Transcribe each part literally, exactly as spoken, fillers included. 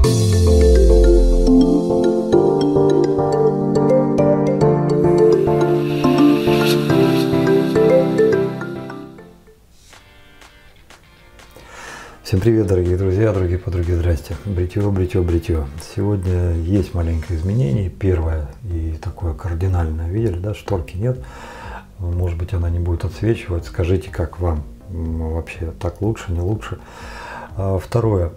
Всем привет, дорогие друзья, дорогие подруги, здрасте. Бритье, бритье, бритье. Сегодня есть маленькое изменение. Первое и такое кардинальное. Видели, да, шторки нет. Может быть, она не будет отсвечивать. Скажите, как вам вообще, так лучше, не лучше? Второе.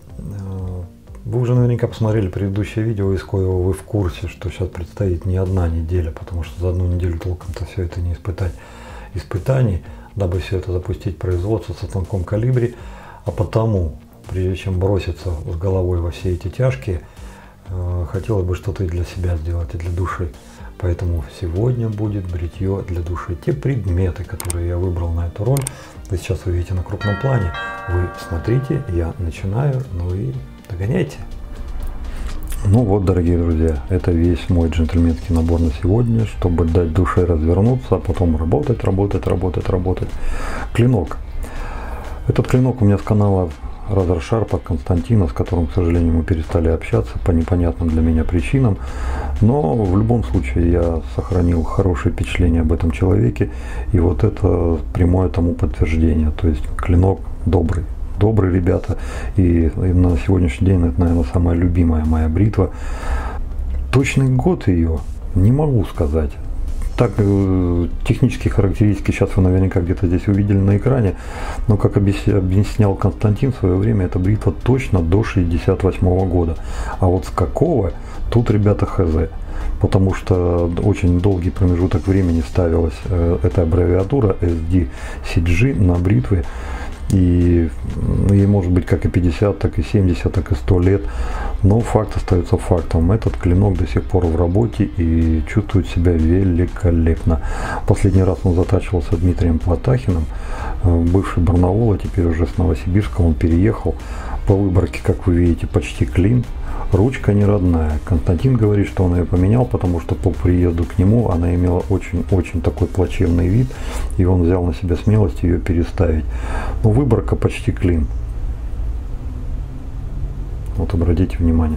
Вы уже наверняка посмотрели предыдущее видео, из коего вы в курсе, что сейчас предстоит не одна неделя, потому что за одну неделю толком-то все это не испытать испытаний, дабы все это запустить в производство в тонком калибре. А потому, прежде чем броситься с головой во все эти тяжкие, э, хотелось бы что-то и для себя сделать, и для души. Поэтому сегодня будет бритье для души. Те предметы, которые я выбрал на эту роль, вы сейчас увидите на крупном плане. Вы смотрите, я начинаю, ну и догоняйте. Ну вот, дорогие друзья, это весь мой джентльменский набор на сегодня, чтобы дать душе развернуться, а потом работать, работать, работать, работать. Клинок. Этот клинок у меня с канала Разор Шарпа Константина, с которым, к сожалению, мы перестали общаться по непонятным для меня причинам. Но в любом случае я сохранил хорошее впечатление об этом человеке. И вот это прямое тому подтверждение. То есть клинок добрый. Добрый, ребята. И на сегодняшний день это, наверное, самая любимая моя бритва. Точный год ее не могу сказать. Так, технические характеристики сейчас вы наверняка где-то здесь увидели на экране, но, как объяснял Константин в свое время, эта бритва точно до шестьдесят восьмого года. А вот с какого, тут, ребята, хз. Потому что очень долгий промежуток времени ставилась э, эта аббревиатура эс ди си джи на бритве. И ей может быть как и пятьдесят, так и семьдесят, так и сто лет. Но факт остается фактом. Этот клинок до сих пор в работе и чувствует себя великолепно. Последний раз он затачивался Дмитрием Платахиным, бывший Барнаул, а теперь уже с Новосибирска он переехал. По выборке, как вы видите, почти клин. Ручка не родная. Константин говорит, что он ее поменял, потому что по приезду к нему она имела очень-очень такой плачевный вид, и он взял на себя смелость ее переставить. Но выборка почти клин. Вот обратите внимание.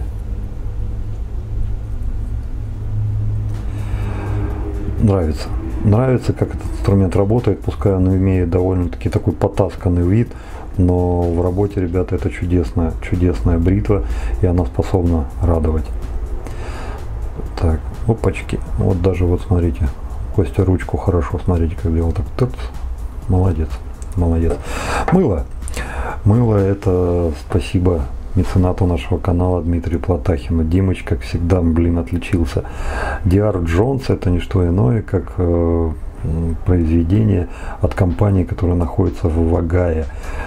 Нравится. Нравится, как этот инструмент работает, пускай он имеет довольно-таки такой потасканный вид. Но в работе, ребята, это чудесная, чудесная бритва, и она способна радовать. Так, опачки. Вот даже вот смотрите, Костя ручку хорошо, смотрите, как делал. Так, тут, молодец, молодец. Мыло. Мыло — это спасибо меценату нашего канала Дмитрию Платахину. Димыч, как всегда, блин, отличился. ди ар Jones — это не что иное, как э, произведение от компании, которая находится в Вагае.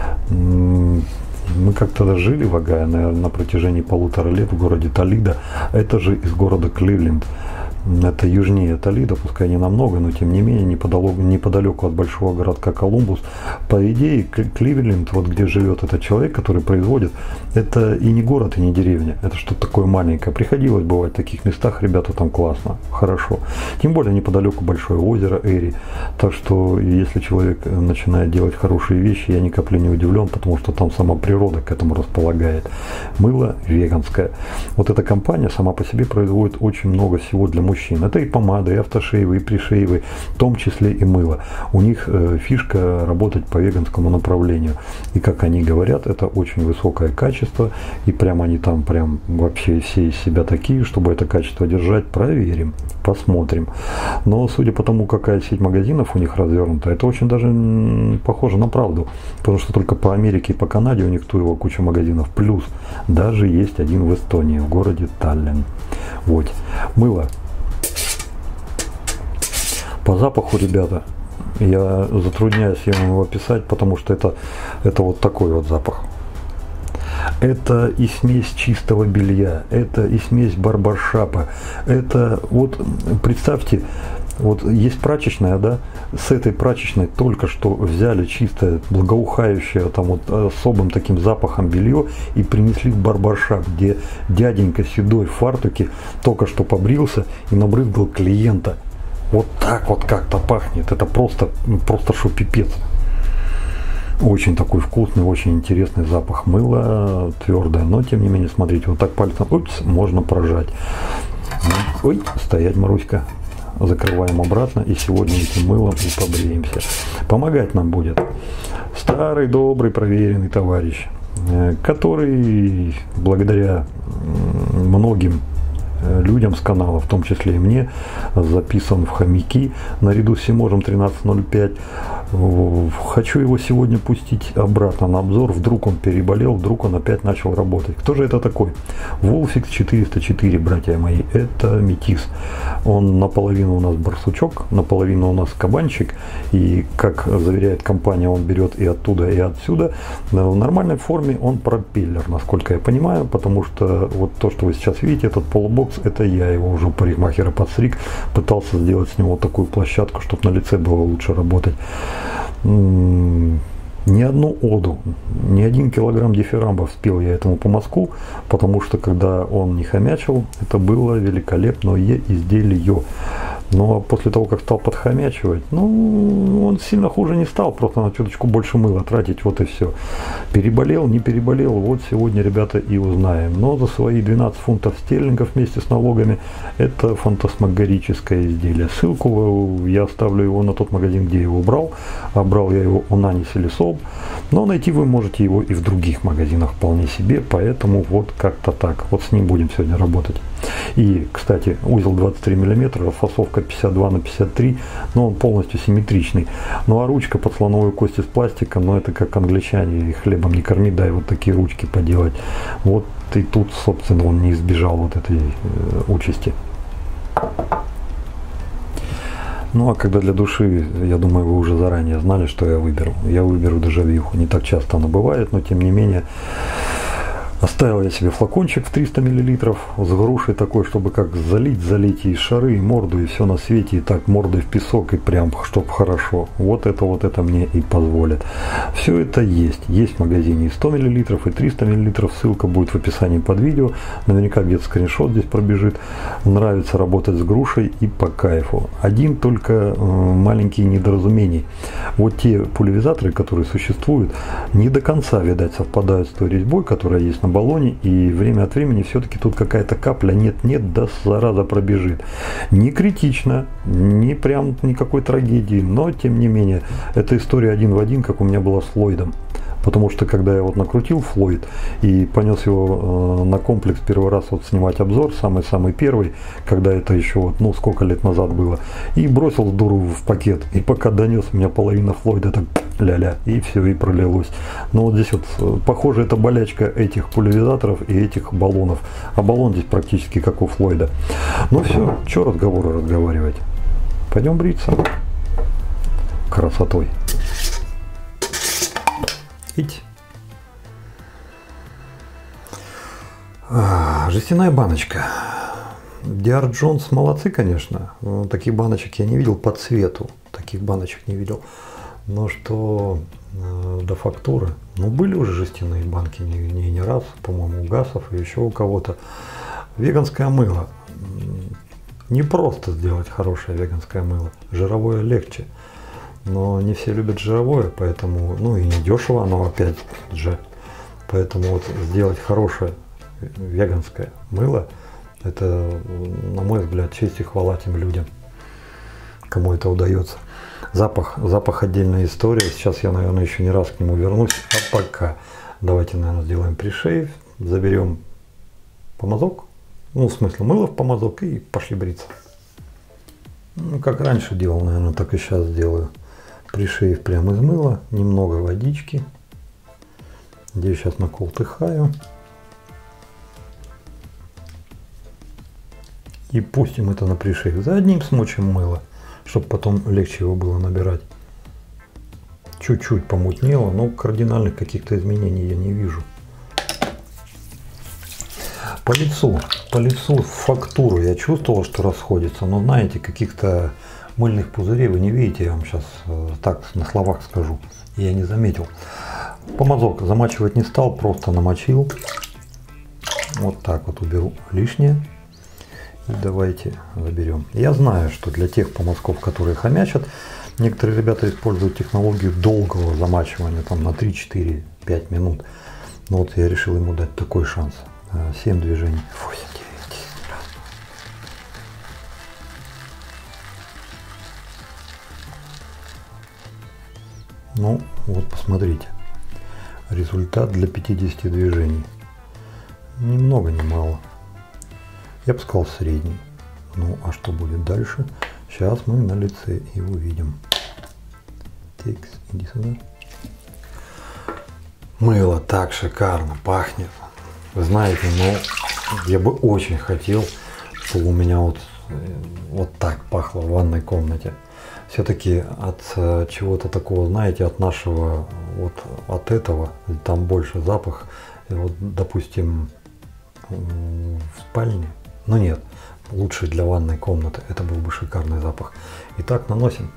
Мы как-то жили в Огайо, наверное, на протяжении полутора лет в городе Толидо. Это же из города Кливленд. Это южнее Толидо, пускай не намного, но тем не менее неподалеку, неподалеку от большого городка Колумбус. По идее, Кливленд, вот где живет этот человек, который производит, это и не город, и не деревня. Это что-то такое маленькое. Приходилось бывать в таких местах, ребята, там классно, хорошо. Тем более неподалеку большое озеро Эри. Так что, если человек начинает делать хорошие вещи, я ни капли не удивлен, потому что там сама природа к этому располагает. Мыло веганское. Вот эта компания сама по себе производит очень много всего для мужчин. Это и помады, и автошейвы, и пришейвы, в том числе и мыло. У них э, фишка работать по веганскому направлению. И как они говорят, это очень высокое качество. И прям они там прям вообще все из себя такие, чтобы это качество держать. Проверим, посмотрим. Но судя по тому, какая сеть магазинов у них развернута, это очень даже м, похоже на правду. Потому что только по Америке и по Канаде у них туево куча магазинов. Плюс даже есть один в Эстонии, в городе Таллин. Вот. Мыло. По запаху, ребята, я затрудняюсь его описать, потому что это, это вот такой вот запах. Это и смесь чистого белья, это и смесь барбаршапа. Это вот, представьте, вот есть прачечная, да, с этой прачечной только что взяли чистое, благоухающее, там вот особым таким запахом белье и принесли в барбаршап, где дяденька седой в фартуке только что побрился и набрызгал клиента. Вот так вот как-то пахнет. Это просто, просто шо пипец. Очень такой вкусный, очень интересный запах мыла, твердое, но тем не менее, смотрите, вот так пальцем, упс, можно прожать. Ой, стоять, Маруська. Закрываем обратно, и сегодня этим мылом и побреемся. Помогать нам будет старый, добрый, проверенный товарищ, который благодаря многим людям с канала, в том числе и мне, записан в хомяки наряду с Симожем тринадцать ноль пять. Хочу его сегодня пустить обратно на обзор. Вдруг он переболел, вдруг он опять начал работать. Кто же это такой? Wolfix четыреста четыре, братья мои. Это метис. Он наполовину у нас барсучок, наполовину у нас кабанчик. И, как заверяет компания, он берет и оттуда, и отсюда. В нормальной форме он пропеллер, насколько я понимаю. Потому что вот то, что вы сейчас видите, этот полубокс, это я его уже у парикмахера подстриг. Пытался сделать с него вот такую площадку, чтобы на лице было лучше работать. Ни одну оду, ни один килограмм дифирамбов спел я этому по мазку, потому что когда он не хомячил, это было великолепное изделие. Но после того, как стал подхомячивать, ну, он сильно хуже не стал, просто на чуточку больше мыла тратить, вот и все. Переболел, не переболел, вот сегодня, ребята, и узнаем. Но за свои двенадцать фунтов стерлингов вместе с налогами это фантасмагорическое изделие. Ссылку я оставлю его на тот магазин, где я его брал. А брал я его у Нанис или Соб. Но найти вы можете его и в других магазинах вполне себе, поэтому вот как-то так. Вот с ним будем сегодня работать. И, кстати, узел двадцать три миллиметра, фасовка пятьдесят два на пятьдесят три, но он полностью симметричный. Ну а ручка под слоновой кость из пластика, ну это как англичане, хлебом не корми, дай вот такие ручки поделать. Вот и тут, собственно, он не избежал вот этой э, участи. Ну а когда для души, я думаю, вы уже заранее знали, что я выберу. Я выберу дежавюху. Не так часто оно бывает, но тем не менее... Оставил я себе флакончик в триста миллилитров с грушей такой, чтобы как залить, залить и шары, и морду, и все на свете, и так мордой в песок, и прям, чтоб хорошо. Вот это вот это мне и позволит. Все это есть. Есть в магазине и сто миллилитров, и триста миллилитров. Ссылка будет в описании под видео. Наверняка где-то скриншот здесь пробежит. Нравится работать с грушей и по кайфу. Один только э, маленький недоразумений. Вот те пульверизаторы, которые существуют, не до конца, видать, совпадают с той резьбой, которая есть на баллоне, и время от времени все-таки тут какая-то капля нет-нет, да зараза пробежит. Не критично, не прям никакой трагедии, но тем не менее, это история один в один, как у меня была с Флойдом. Потому что когда я вот накрутил Флойд и понес его э, на комплекс первый раз вот снимать обзор, самый-самый первый, когда это еще вот, ну сколько лет назад было, и бросил дуру в пакет, и пока донес, у меня половина Флойда так ля-ля, и все, и пролилось. Но вот здесь вот, похоже, это болячка этих пульверизаторов и этих баллонов, а баллон здесь практически как у Флойда. Ну все, что разговоры разговаривать, пойдем бриться красотой. А, жестяная баночка. ди ар Jones молодцы, конечно. Но таких баночек я не видел по цвету. Таких баночек не видел. Но что э, до фактуры. Ну, были уже жестяные банки не, не, не раз, по-моему, у Гасов и еще у кого-то. Веганское мыло. Не просто сделать хорошее веганское мыло. Жировое легче. Но не все любят жировое, поэтому, ну и не дешево оно опять же. Поэтому вот сделать хорошее веганское мыло, это, на мой взгляд, честь и хвала тем людям, кому это удается. Запах, запах отдельная история. Сейчас я, наверное, еще не раз к нему вернусь. А пока давайте, наверное, сделаем пришейв, заберем помазок, ну, в смысле мыло в помазок, и пошли бриться. Ну, как раньше делал, наверное, так и сейчас сделаю. Пришейв прямо из мыла, немного водички, где я сейчас наколтыхаю. И пустим это на пришейв. За одним смочим мыло, чтобы потом легче его было набирать. Чуть-чуть помутнело, но кардинальных каких-то изменений я не вижу. По лицу, по лицу фактуру я чувствовал, что расходится, но знаете, каких-то мыльных пузырей вы не видите, я вам сейчас э, так на словах скажу, я не заметил. Помазок замачивать не стал, просто намочил. Вот так вот уберу лишнее. И давайте заберем. Я знаю, что для тех помазков, которые хомячат, Некоторые ребята используют технологию долгого замачивания, там на три, четыре, пять минут. Но вот я решил ему дать такой шанс. семь движений. восемь, девять, десять раз. Ну, вот посмотрите. Результат для пятидесяти движений. Ни много, ни мало. Я бы сказал средний. Ну, а что будет дальше? Сейчас мы на лице и увидим. Текс, иди сюда. Мыло так шикарно пахнет. Вы знаете, ну, я бы очень хотел, чтобы у меня вот, вот так пахло в ванной комнате. Все-таки от чего-то такого, знаете, от нашего, вот от этого, там больше запах. И вот, допустим, в спальне, но нет, лучше для ванной комнаты, это был бы шикарный запах. Итак, наносим.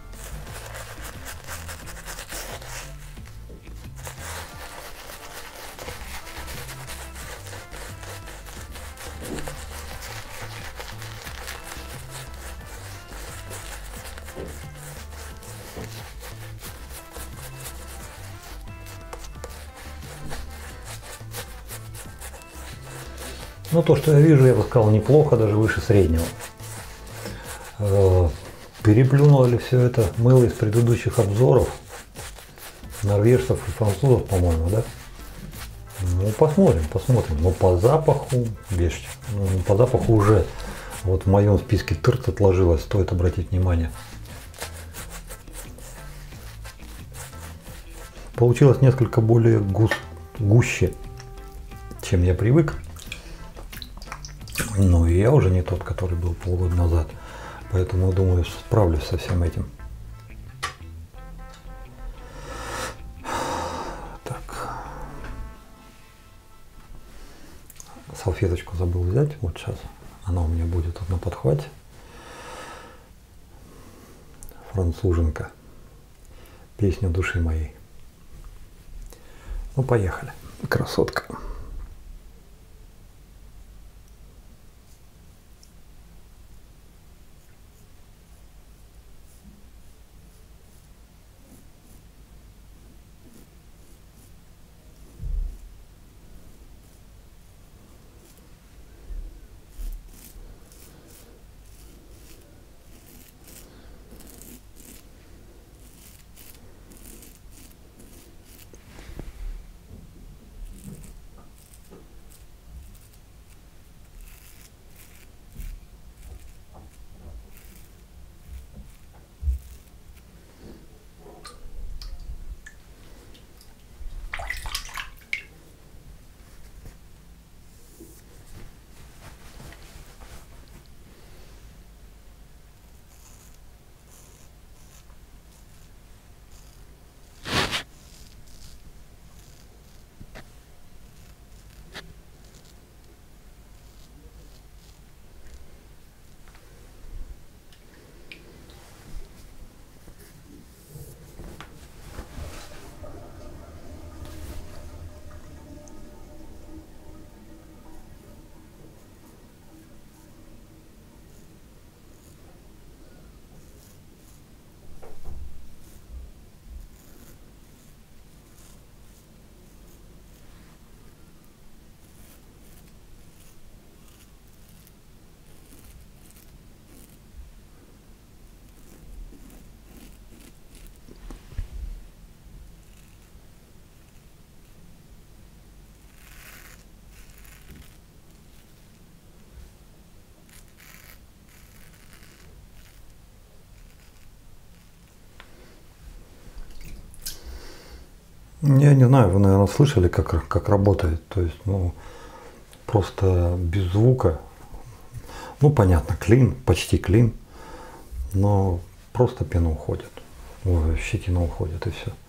Ну, то, что я вижу, я бы сказал, неплохо, даже выше среднего. Переплюнуло ли все это мыло из предыдущих обзоров норвежцев и французов, по-моему, да? Ну, посмотрим, посмотрим. Но по запаху, бежьте, ну, по запаху уже вот в моем списке тырт отложилось, стоит обратить внимание. Получилось несколько более густ, гуще, чем я привык. Ну и я уже не тот, который был полгода назад. Поэтому, думаю, справлюсь со всем этим. Так. Салфеточку забыл взять. Вот сейчас она у меня будет тут на подхвате. Француженка. Песня души моей. Ну, поехали. Красотка. Я не знаю, вы, наверное, слышали, как, как работает. То есть, ну, просто без звука. Ну, понятно, клин, почти клин, но просто пена уходит. Ой, щетина уходит и все.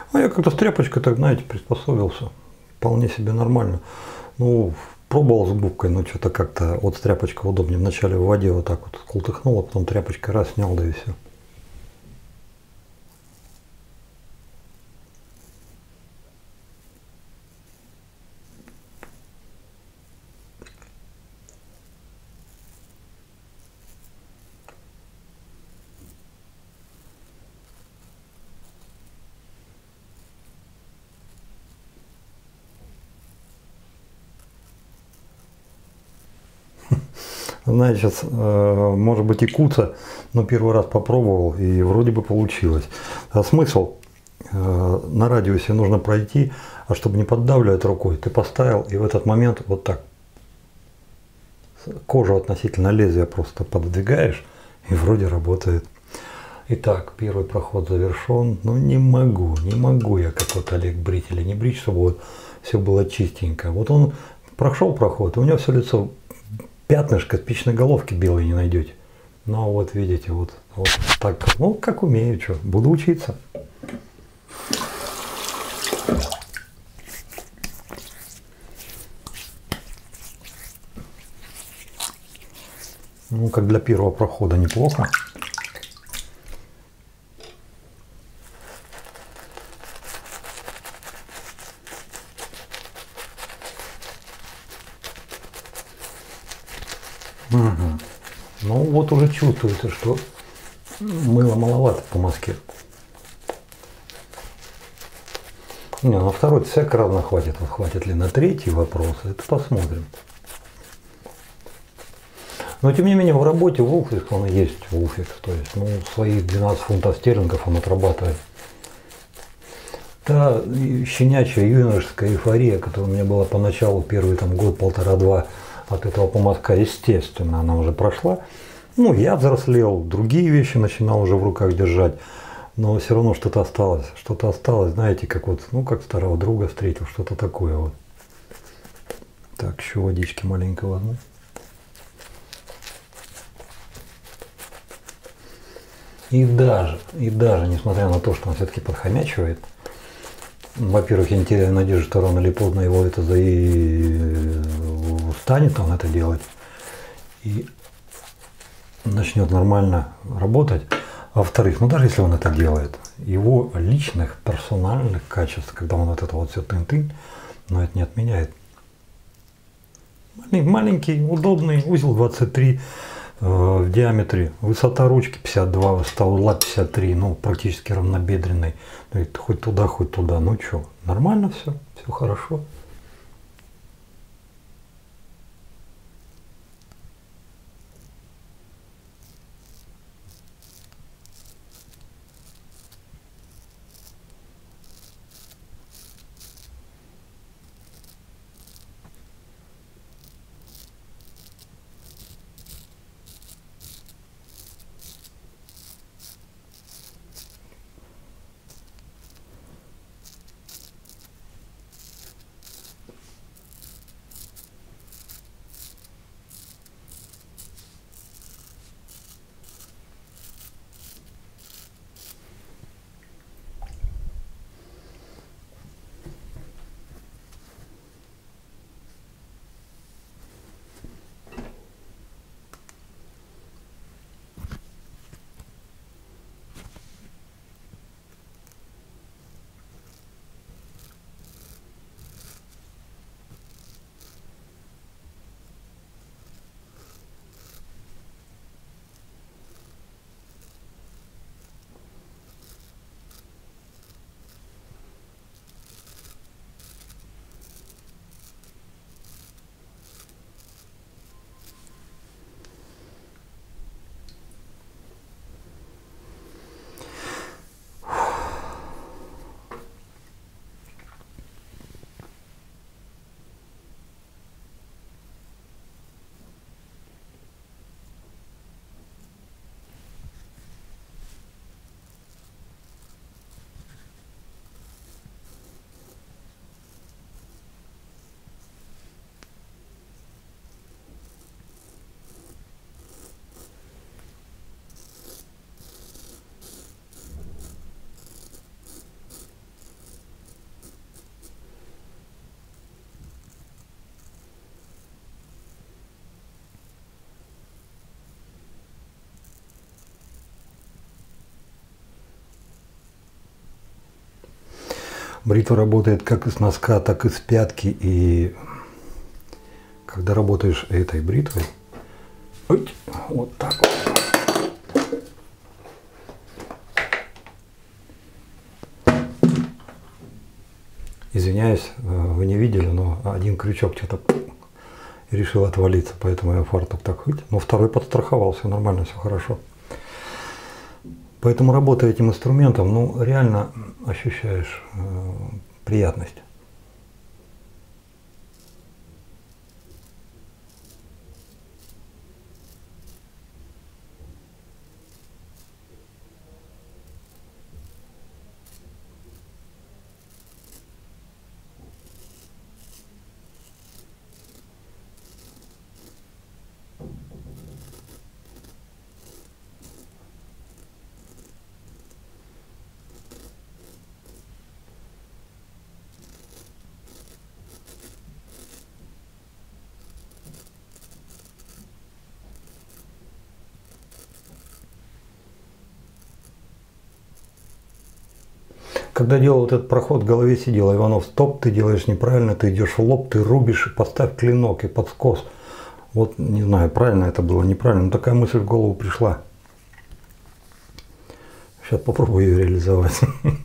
А я как-то с тряпочкой, так знаете, приспособился. Вполне себе нормально. Ну, пробовал с губкой, но что-то как-то вот с тряпочкой удобнее. Вначале в воде вот так вот култыхнул, а потом тряпочкой раз снял, да и все. Знаете, сейчас, э, может быть, и куца, но первый раз попробовал, и вроде бы получилось. А смысл? Э, на радиусе нужно пройти, а чтобы не поддавливать рукой, ты поставил, и в этот момент вот так кожу относительно лезвия просто подвигаешь, и вроде работает. Итак, первый проход завершен. Ну не могу, не могу я как вот Олег брить или не брить, чтобы вот все было чистенько. Вот он прошел проход, и у него все лицо пятнышко спичной головки белой не найдете. Ну вот видите, вот, вот так, ну как умею, что, буду учиться. Ну как для первого прохода неплохо. Угу. Ну вот уже чувствуется, что мыла маловато по мазке. Не, на второй всяко равно хватит. Вот хватит ли на третий вопрос, это посмотрим. Но тем не менее в работе Wulfix, он и есть Wulfix, то есть ну, свои двенадцать фунтов стерлингов он отрабатывает. Та щенячья юношеская эйфория, которая у меня была поначалу, первый там год, полтора-два от этого помазка, естественно, она уже прошла. Ну, я взрослел, другие вещи начинал уже в руках держать, но все равно что-то осталось, что-то осталось, знаете, как вот, ну, как старого друга встретил, что-то такое вот. Так, еще водички маленько возьму. И даже, и даже, несмотря на то, что он все-таки подхомячивает, во-первых, я не теряю надежды, что рано или поздно его это за и станет он это делать и начнет нормально работать. А во-вторых, ну даже если он это делает, его личных, персональных качеств, когда он вот это вот все тын-тын, но это не отменяет. Маленький, удобный, узел двадцать три э, в диаметре, высота ручки пятьдесят два, высота узла пятьдесят три, ну практически равнобедренный. Хоть туда, хоть туда, ну что, нормально все, все хорошо. Бритва работает как из носка, так и с пятки. И когда работаешь этой бритвой, вот так вот. Извиняюсь, вы не видели, но один крючок что-то решил отвалиться, поэтому я фартук так хоть. Но второй подстраховался, нормально, все хорошо. Поэтому, работая этим инструментом, ну, реально ощущаешь э, приятность. Когда делал вот этот проход, в голове сидел: Иванов, стоп, ты делаешь неправильно, ты идешь в лоб, ты рубишь, поставь клинок и под скос. Вот не знаю, правильно это было, неправильно, но такая мысль в голову пришла. Сейчас попробую ее реализовать.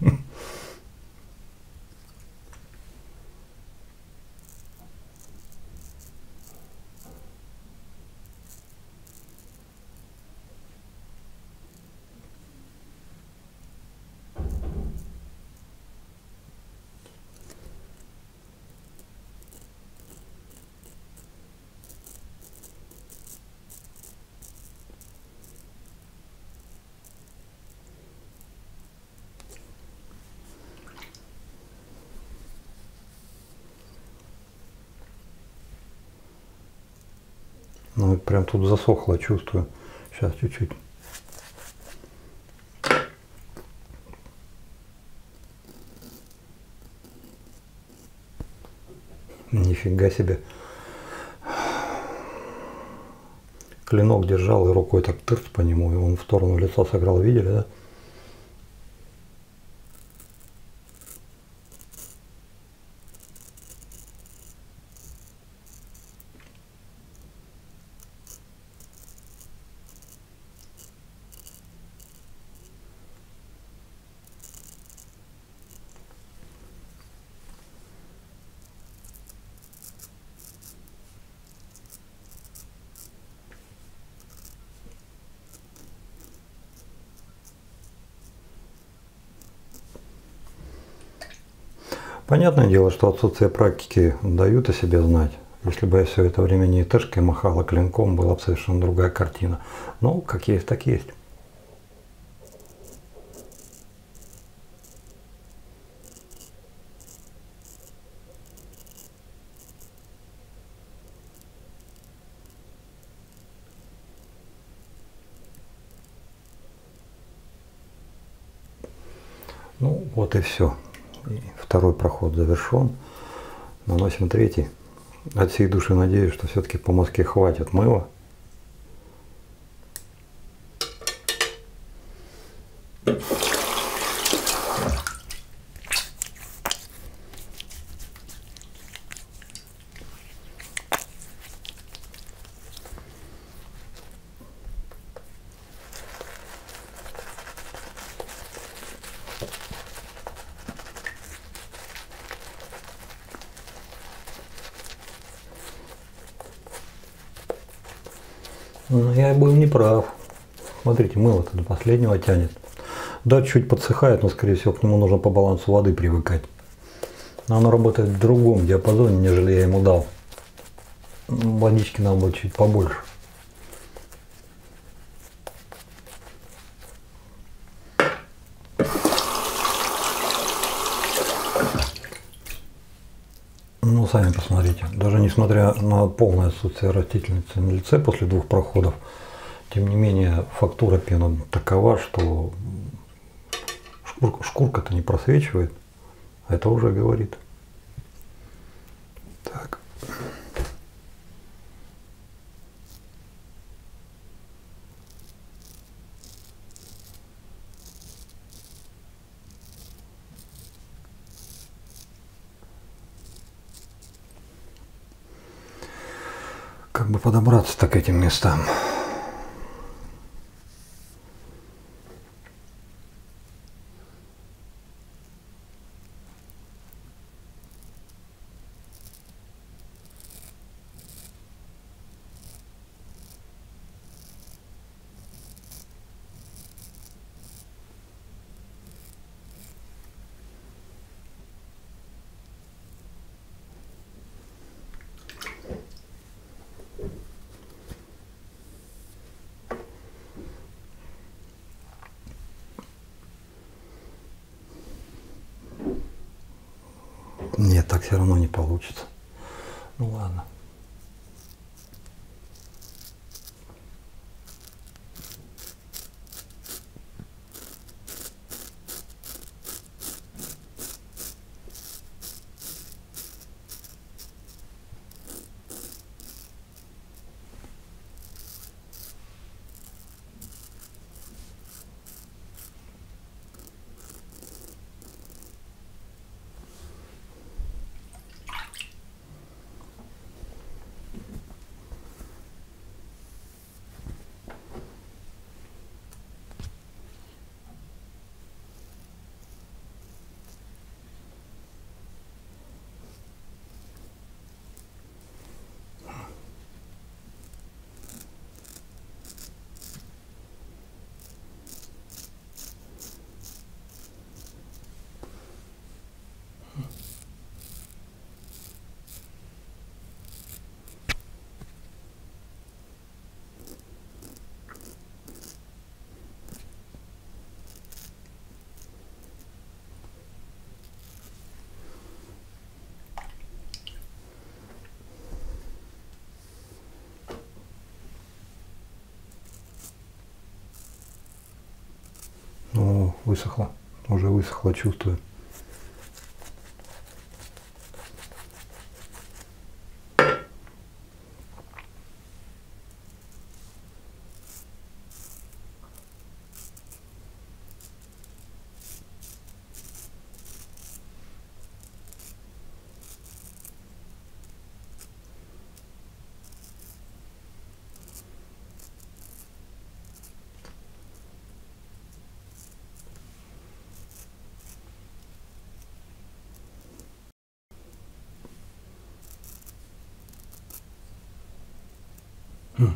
Ну, прям тут засохло, чувствую. Сейчас чуть-чуть. Нифига себе. Клинок держал и рукой так тырц по нему, и он в сторону лица сыграл, видели, да? Понятное дело, что отсутствие практики дают о себе знать. Если бы я все это время не тэшкой махал, а клинком, была бы совершенно другая картина. Но как есть, так есть. Ну, вот и все. И второй проход завершен. Наносим третий. От всей души надеюсь, что все-таки по Москве хватит мыла. Ну, я был неправ. Смотрите, мыло-то до последнего тянет. Да, чуть подсыхает, но, скорее всего, к нему нужно по балансу воды привыкать. Но оно работает в другом диапазоне, нежели я ему дал. Водички надо было чуть побольше. Ну, сами посмотрите. Даже несмотря на полное отсутствие растительности на лице после двух проходов, тем не менее фактура пены такова, что шкурка, шкурка-то не просвечивает. Это уже говорит. Так. Как бы подобраться-то к этим местам? Нет, так все равно не получится. Ну ладно. Ну, высохло. Уже высохло, чувствую. Хм.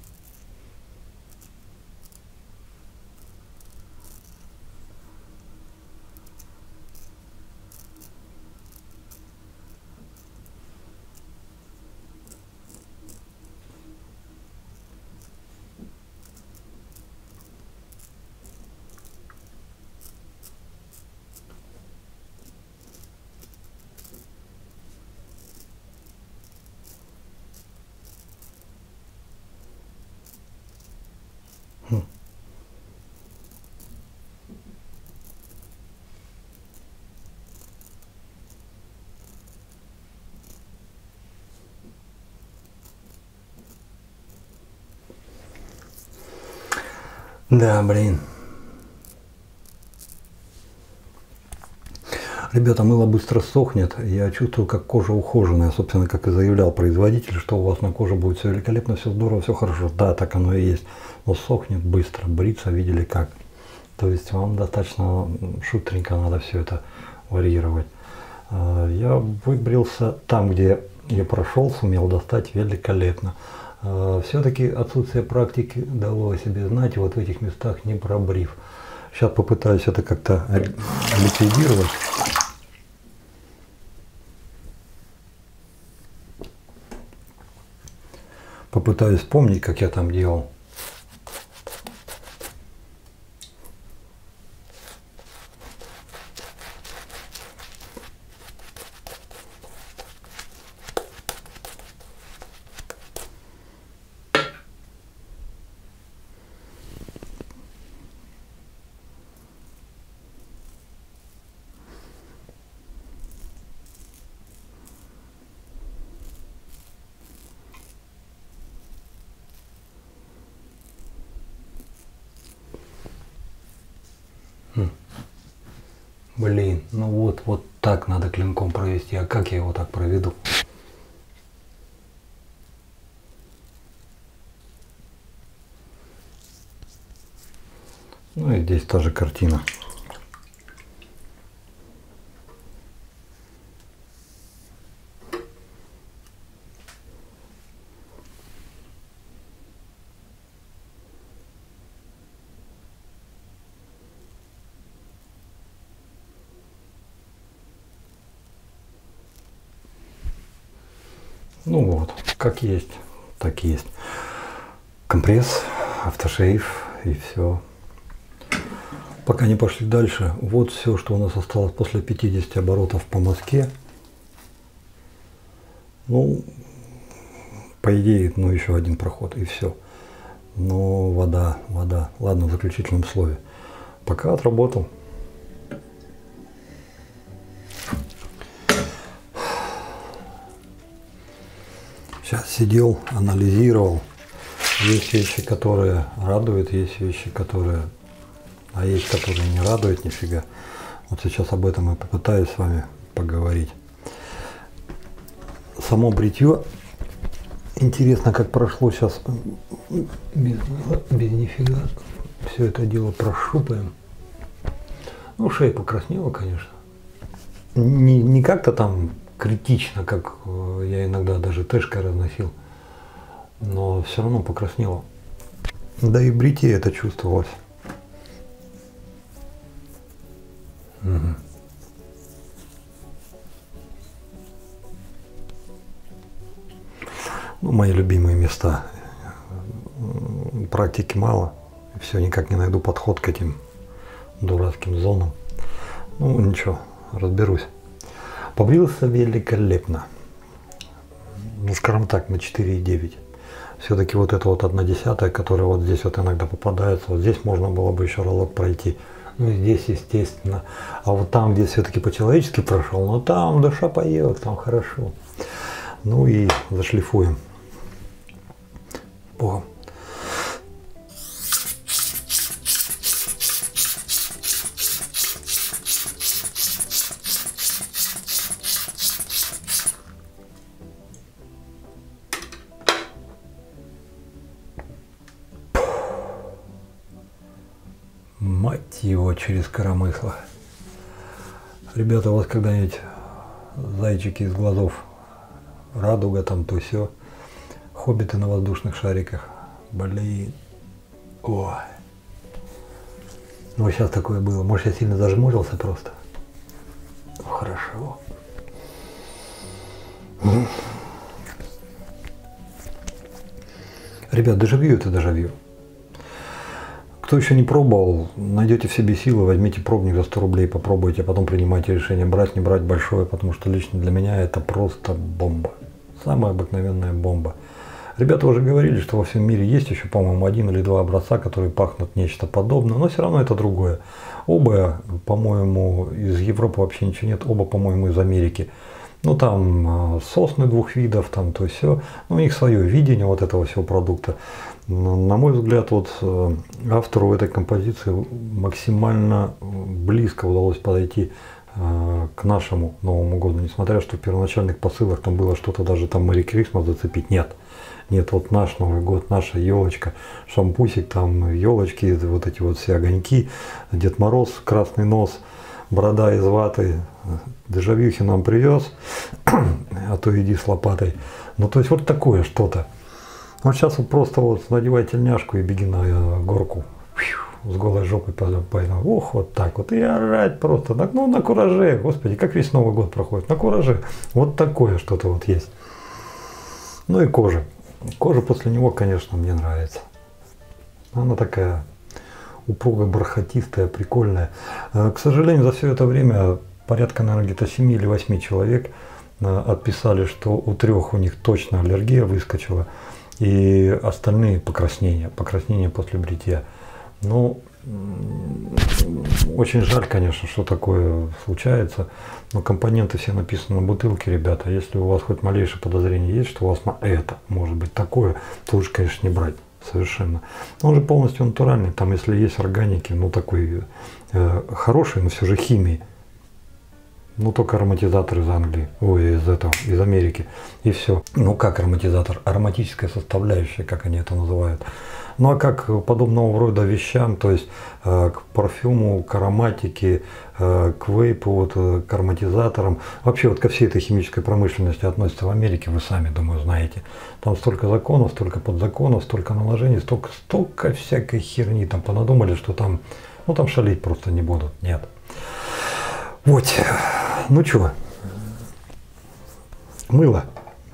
Хм. Да, блин. Ребята, мыло быстро сохнет. Я чувствую, как кожа ухоженная. Собственно, как и заявлял производитель, что у вас на коже будет все великолепно, все здорово, все хорошо. Да, так оно и есть. Но сохнет быстро. Бриться видели как. То есть вам достаточно шустренько надо все это варьировать. Я выбрился там, где я прошел, сумел достать великолепно. Все-таки отсутствие практики дало о себе знать, и вот в этих местах не пробрив. Сейчас попытаюсь это как-то ликвидировать. Попытаюсь вспомнить, как я там делал. Блин, ну вот, вот так надо клинком провести. А как я его так проведу? Ну и здесь та же картина. Ну вот, как есть, так есть. Компресс, автошейв и все. Пока не пошли дальше, вот все, что у нас осталось после пятидесяти оборотов по мазке. Ну, по идее, ну еще один проход и все. Но вода, вода. Ладно, в заключительном слове. Пока отработал. Сейчас сидел, анализировал. Есть вещи, которые радуют, есть вещи, которые... А есть, которые не радуют нифига. Вот сейчас об этом и попытаюсь с вами поговорить. Само бритье. Интересно, как прошло сейчас. Без, без нифига. Все это дело прощупаем. Ну, шея покраснела, конечно. Не, не как-то там критично, как я иногда даже тэшкой разносил. Но все равно покраснело. Да и в бритье это чувствовалось. Угу. Ну, мои любимые места. Практики мало. Все никак не найду подход к этим дурацким зонам. Ну, ничего, разберусь. Побрился великолепно. Ну, скажем так, на четыре и девять. Все-таки вот это вот одна десятая, которая вот здесь вот иногда попадается, вот здесь можно было бы еще разок пройти. Ну, здесь, естественно. А вот там, где все-таки по-человечески прошел, ну, там душа поет, там хорошо. Ну и зашлифуем. Богом. Мать его, через коромысло. Ребята, у вас когда-нибудь зайчики из глазов, радуга там, то все, хоббиты на воздушных шариках, блин, ой. Ну, сейчас такое было. Может, я сильно зажмурился просто? Ну, хорошо. Ребят, дежавю это дежавю. Кто еще не пробовал, найдете в себе силы, возьмите пробник за сто рублей, попробуйте, а потом принимайте решение, брать, не брать большое, потому что лично для меня это просто бомба. Самая обыкновенная бомба. Ребята уже говорили, что во всем мире есть еще, по-моему, один или два образца, которые пахнут нечто подобное, но все равно это другое. Оба, по-моему, из Европы вообще ничего нет, оба, по-моему, из Америки. Ну, там сосны двух видов, там то все. Ну, у них свое видение вот этого всего продукта. На мой взгляд, вот автору этой композиции максимально близко удалось подойти к нашему Новому году. Несмотря, что в первоначальных посылах там было что-то даже там Merry Christmas зацепить. Нет. Нет, вот наш Новый год, наша елочка, шампусик, там елочки, вот эти вот все огоньки, Дед Мороз, красный нос, борода из ваты, дежавюхи нам привез, а то иди с лопатой. Ну, то есть вот такое что-то. Вот сейчас вот просто вот надевай тельняшку и беги на горку с голой жопой пойду. Ох, вот так вот. И орать просто. Ну, на кураже. Господи, как весь Новый год проходит. На кураже. Вот такое что-то вот есть. Ну и кожа. Кожа после него, конечно, мне нравится. Она такая упругая, бархатистая, прикольная. К сожалению, за все это время порядка, наверное, где-то семи или восьми человек отписали, что у трех у них точно аллергия выскочила. И остальные покраснения, покраснения после бритья. Ну, очень жаль, конечно, что такое случается, но компоненты все написаны на бутылке, ребята. Если у вас хоть малейшее подозрение есть, что у вас на это может быть такое, то лучше, конечно, не брать совершенно. Но он же полностью натуральный, там, если есть органики, ну, такой э, хороший, но все же химии. Ну, только ароматизатор из Англии, ой, из этого, из Америки, и все. Ну, как ароматизатор? Ароматическая составляющая, как они это называют. Ну, а как подобного рода вещам, то есть э, к парфюму, к ароматике, э, к вейпу, вот, э, к ароматизаторам, вообще вот ко всей этой химической промышленности относится в Америке, вы сами, думаю, знаете. Там столько законов, столько подзаконов, столько наложений, столько, столько всякой херни там понадумали, что там, ну, там шалить просто не будут, нет. Вот, ну что, мыло.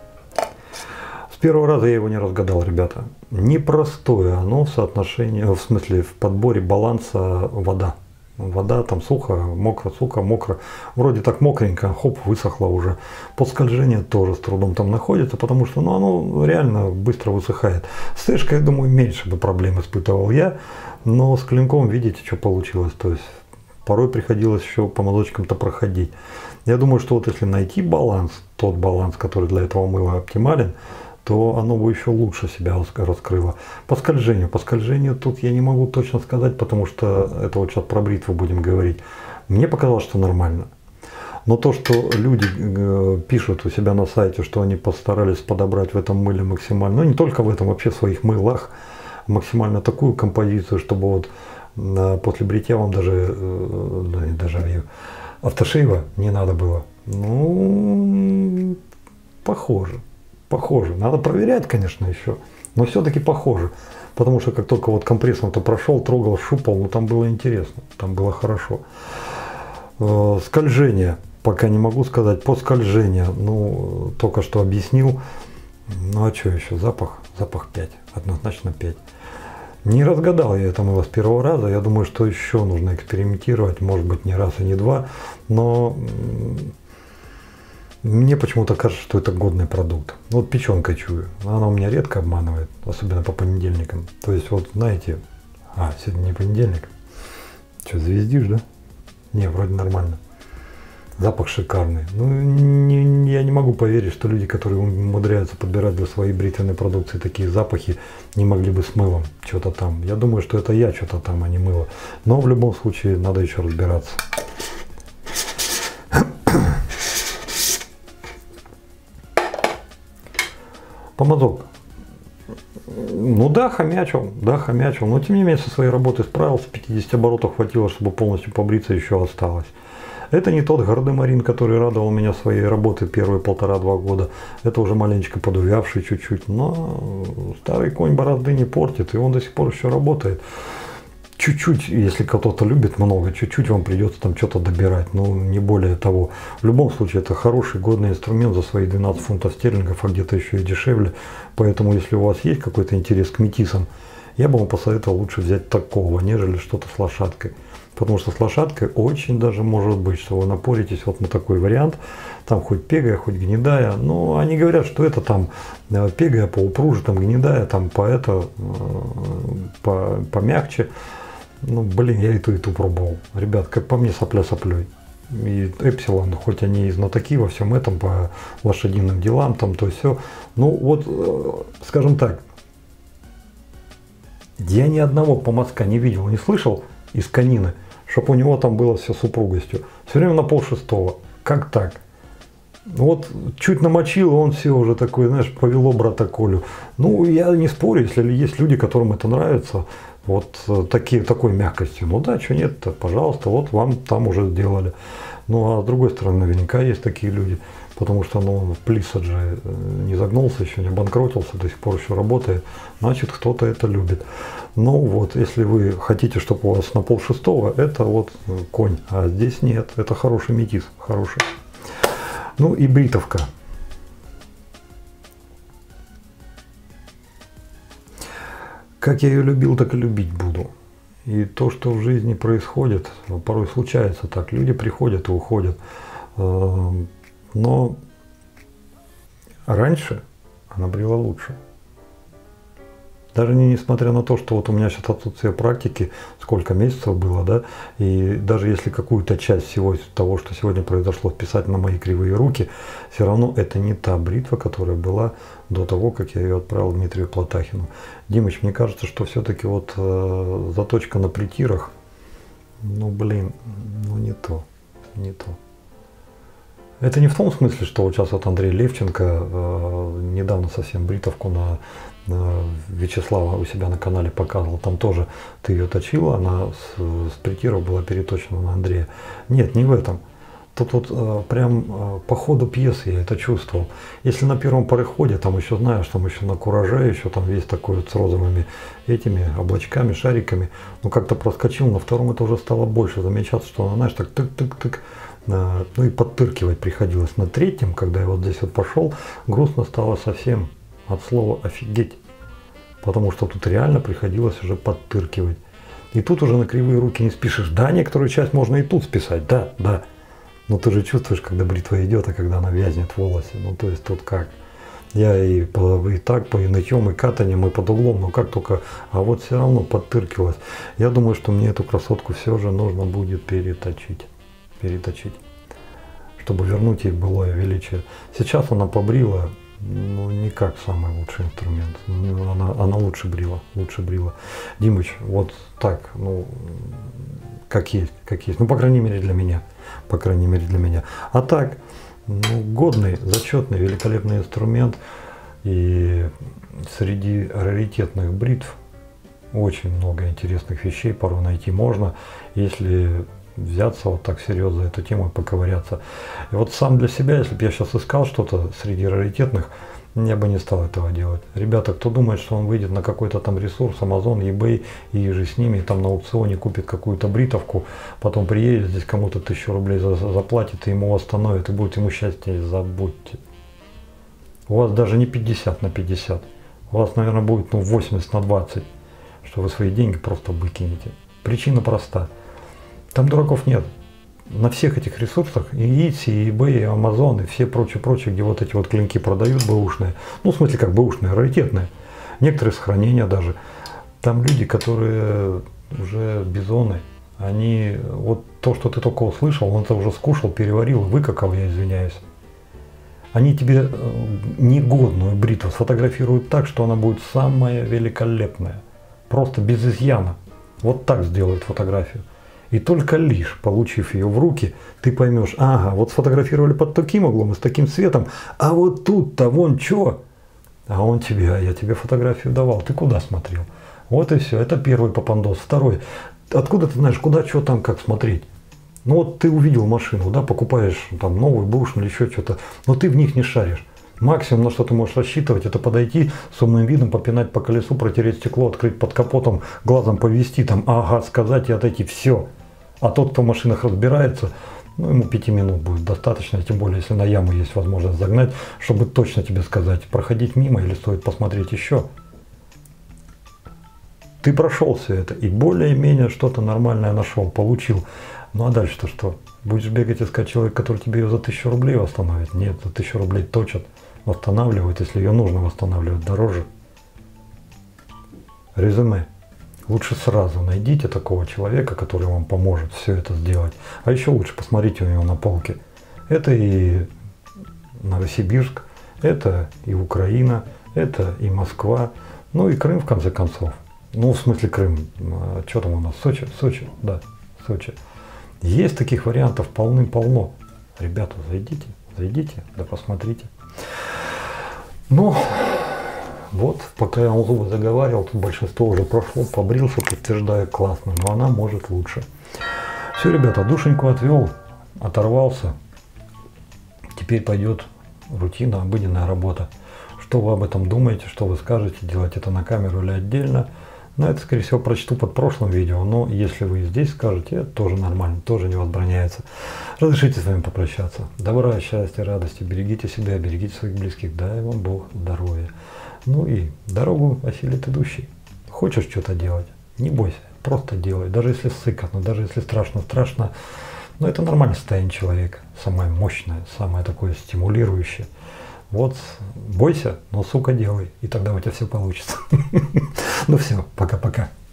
С первого раза я его не разгадал, ребята. Непростое оно в соотношении, в смысле в подборе баланса вода. Вода там сухо, мокро, сухо, мокро. Вроде так мокренько, хоп, высохло уже. Подскольжение тоже с трудом там находится, потому что ну, оно реально быстро высыхает. С сэшкой, я думаю, меньше бы проблем испытывал я. Но с клинком, видите, что получилось. То есть порой приходилось еще по мазочкам-то проходить. Я думаю, что вот если найти баланс, тот баланс, который для этого мыла оптимален, то оно бы еще лучше себя раскрыло. По скольжению. По скольжению тут я не могу точно сказать, потому что это вот сейчас про бритву будем говорить. Мне показалось, что нормально. Но то, что люди пишут у себя на сайте, что они постарались подобрать в этом мыле максимально, ну не только в этом, вообще в своих мылах, максимально такую композицию, чтобы вот после бритья вам даже, даже автошейва не надо было. Ну, похоже. Похоже. Надо проверять, конечно, еще. Но все-таки похоже. Потому что как только вот компрессом-то прошел, трогал, шупал, ну там было интересно. Там было хорошо. Э, скольжение. Пока не могу сказать. По скольжению. Ну, только что объяснил. Ну, а что еще? Запах. Запах пять. Однозначно пять. Не разгадал я это мыло с первого раза. Я думаю, что еще нужно экспериментировать. Может быть, не раз и не два. Но... Мне почему-то кажется, что это годный продукт. Вот печенка чую. Она у меня редко обманывает, особенно по понедельникам. То есть вот знаете, а, сегодня не понедельник. Что, звездишь, да? Не, вроде нормально. Запах шикарный. Ну, не, я не могу поверить, что люди, которые умудряются подбирать для своей бритвенной продукции такие запахи, не могли бы с мылом что-то там. Я думаю, что это я что-то там, а не мыло. Но в любом случае надо еще разбираться. Помазок. Ну да, хомячил, да, хомячил, но тем не менее со своей работой справился, пятидесяти оборотов хватило, чтобы полностью побриться, еще осталось. Это не тот гардемарин, который радовал меня своей работой первые полтора-два года. Это уже маленечко подувявший чуть-чуть, но старый конь борозды не портит, и он до сих пор еще работает. Чуть-чуть, если кто-то любит много, чуть-чуть вам придется там что-то добирать, но не более того. В любом случае, это хороший, годный инструмент за свои двенадцать фунтов стерлингов, а где-то еще и дешевле. Поэтому, если у вас есть какой-то интерес к метисам, я бы вам посоветовал лучше взять такого, нежели что-то с лошадкой. Потому что с лошадкой очень даже может быть, что вы напоритесь вот на такой вариант. Там хоть пегая, хоть гнедая. Но они говорят, что это там пегая, поупруже, там гнедая, там по это, по, помягче. Ну, блин, я и ту, и ту пробовал. Ребят, как по мне, сопля соплей. И Эпсилон, хоть они и знатоки во всем этом, по лошадиным делам, там то все. Ну, вот, скажем так, я ни одного помазка не видел, не слышал из конины, чтобы у него там было все с упругостью. Все время на полшестого. Как так? Вот чуть намочил, он все уже такой, знаешь, повело брата Колю. Ну, я не спорю, если есть люди, которым это нравится, вот такие, такой мягкостью. Ну да, что нет-то, пожалуйста, вот вам там уже сделали. Ну, а с другой стороны, наверняка есть такие люди, потому что ну, Плисад же не загнулся еще, не обанкротился, до сих пор еще работает. Значит, кто-то это любит. Ну вот, если вы хотите, чтобы у вас на полшестого, это вот конь, а здесь нет, это хороший метис, хороший. Ну и бритовка. Как я ее любил, так и любить буду. И то, что в жизни происходит, порой случается так. Люди приходят и уходят. Но раньше она была лучше. Даже не, несмотря на то, что вот у меня сейчас отсутствие практики, сколько месяцев было, да, и даже если какую-то часть всего того, что сегодня произошло, вписать на мои кривые руки, все равно это не та бритва, которая была до того, как я ее отправил Дмитрию Платахину. Димыч, мне кажется, что все-таки вот э, заточка на притирах, ну блин, ну не то, не то. Это не в том смысле, что вот сейчас вот Андрей Левченко э, недавно совсем бритовку на, на Вячеслава у себя на канале показывал. Там тоже ты ее точила, она с, с притиров была переточена на Андрея. Нет, не в этом. Тут вот э, прям э, по ходу пьесы я это чувствовал. Если на первом пароходе, там еще знаешь, там еще на Кураже, еще там весь такой вот с розовыми этими облачками, шариками, ну как-то проскочил, на втором это уже стало больше замечаться, что она, знаешь, так тык-тык-тык. Ну и подтыркивать приходилось. На третьем, когда я вот здесь вот пошел, грустно стало совсем от слова офигеть. Потому что тут реально приходилось уже подтыркивать. И тут уже на кривые руки не спишешь. Да, некоторую часть можно и тут списать, да, да. Но ты же чувствуешь, когда бритва идет, а когда она вязнет в волосе. Ну то есть тут как. Я и, по, и так, по и нытьем, и катанием, и под углом, но как только, а вот все равно подтыркивалось. Я думаю, что мне эту красотку все же нужно будет переточить. переточить, чтобы вернуть ей былое величие. Сейчас она побрила, ну, не как самый лучший инструмент. Ну, она, она лучше брила, лучше брила. Димыч, вот так, ну, как есть, как есть. Ну, по крайней мере, для меня. По крайней мере, для меня. А так, ну, годный, зачетный, великолепный инструмент. И среди раритетных бритв очень много интересных вещей порой найти можно, если взяться вот так серьезно за эту тему и поковыряться. И вот сам для себя, если бы я сейчас искал что-то среди раритетных, я бы не стал этого делать. Ребята, кто думает, что он выйдет на какой-то там ресурс, Amazon, eBay, и же с ними там на аукционе купит какую-то бритовку, потом приедет здесь кому-то тысячу рублей за, за, заплатит, и ему восстановит, и будет ему счастье, забудьте. У вас даже не пятьдесят на пятьдесят. У вас, наверное, будет ну, восемьдесят на двадцать, что вы свои деньги просто выкинете. Причина проста. Там дураков нет. На всех этих ресурсах, и Etsy, и eBay, и Amazon, и все прочие-прочие, где вот эти вот клинки продают бэушные, ну, в смысле, как бэушные, раритетные, некоторые с хранения даже. Там люди, которые уже бизоны, они, вот то, что ты только услышал, он это уже скушал, переварил, выкакал, я извиняюсь. Они тебе негодную бритву сфотографируют так, что она будет самая великолепная, просто без изъяна. Вот так сделают фотографию. И только лишь, получив ее в руки, ты поймешь, ага, вот сфотографировали под таким углом и с таким цветом, а вот тут-то вон что? А он тебе, а я тебе фотографию давал, ты куда смотрел? Вот и все, это первый попандос. Второй, откуда ты знаешь, куда, что там, как смотреть? Ну вот ты увидел машину, да, покупаешь там новую, бэушную или еще что-то, но ты в них не шаришь. Максимум, на что ты можешь рассчитывать, это подойти с умным видом, попинать по колесу, протереть стекло, открыть под капотом, глазом повести, там, ага, сказать и отойти, все. А тот, кто в машинах разбирается, ну, ему пяти минут будет достаточно, тем более, если на яму есть возможность загнать, чтобы точно тебе сказать, проходить мимо или стоит посмотреть еще. Ты прошел все это и более-менее что-то нормальное нашел, получил. Ну а дальше-то что? Будешь бегать искать человека, который тебе ее за тысячу рублей восстановит? Нет, за тысячу рублей точат, восстанавливают, если ее нужно восстанавливать дороже. Резюме. Лучше сразу найдите такого человека, который вам поможет все это сделать. А еще лучше посмотрите у него на полке. Это и Новосибирск, это и Украина, это и Москва, ну и Крым в конце концов. Ну, в смысле Крым, что там у нас, Сочи, Сочи, да, Сочи. Есть таких вариантов полным-полно. Ребята, зайдите, зайдите, да посмотрите. Ну, вот, пока я вам зубы заговаривал, тут большинство уже прошло, побрился, подтверждаю, классно, но она может лучше. Все, ребята, душеньку отвел, оторвался. Теперь пойдет рутина, обыденная работа. Что вы об этом думаете, что вы скажете, делать это на камеру или отдельно? Но это, скорее всего, прочту под прошлым видео, но если вы здесь скажете, это тоже нормально, тоже не возбраняется. Разрешите с вами попрощаться. Добра, счастья, радости, берегите себя, берегите своих близких, дай вам Бог здоровья. Ну и дорогу осилит идущий. Хочешь что-то делать, не бойся, просто делай, даже если сыкотно, даже если страшно-страшно, но это нормальное состояние человека, самое мощное, самое такое стимулирующее. Вот, бойся, но, сука, делай, и тогда у тебя все получится. Ну все, пока-пока.